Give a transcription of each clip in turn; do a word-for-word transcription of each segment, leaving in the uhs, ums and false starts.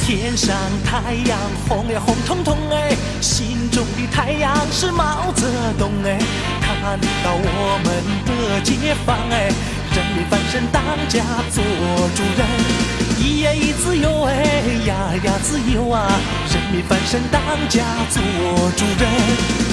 天上太阳红呀红彤彤哎，心中的太阳是毛泽东哎，看到我们的解放哎，人民翻身当家做主人。咿呀咿自由哎，呀呀自由啊，人民翻身当家做主人。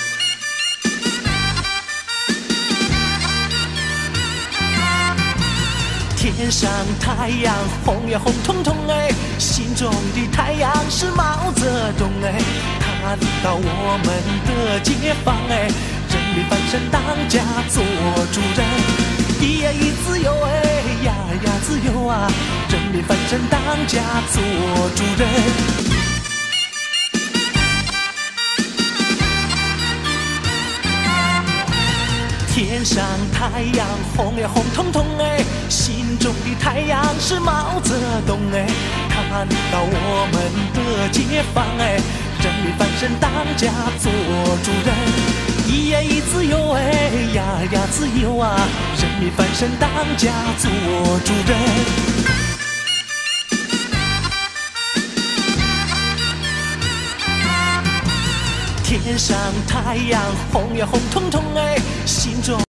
天上太阳红呀红彤彤哎，心中的太阳是毛泽东哎，看到我们的解放哎，人民翻身当家做主人。咿呀咿自由哎，呀呀自由啊，人民翻身当家做主人。天上太阳红呀红彤彤哎，心中的太阳是毛泽东哎，看到我们的解放哎，人民翻身当家做主人。咿呀咿自由哎，呀呀自由啊，人民翻身当家做主人。天上太阳红呀红彤彤哎，心中